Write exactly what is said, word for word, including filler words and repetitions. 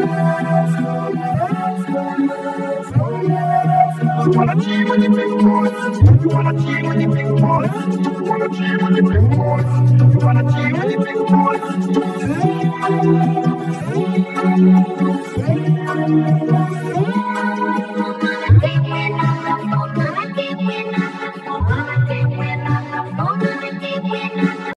You wanna G with the big boys? You wanna G with the big boys? You wanna G with the big boys? You wanna G with the big boys?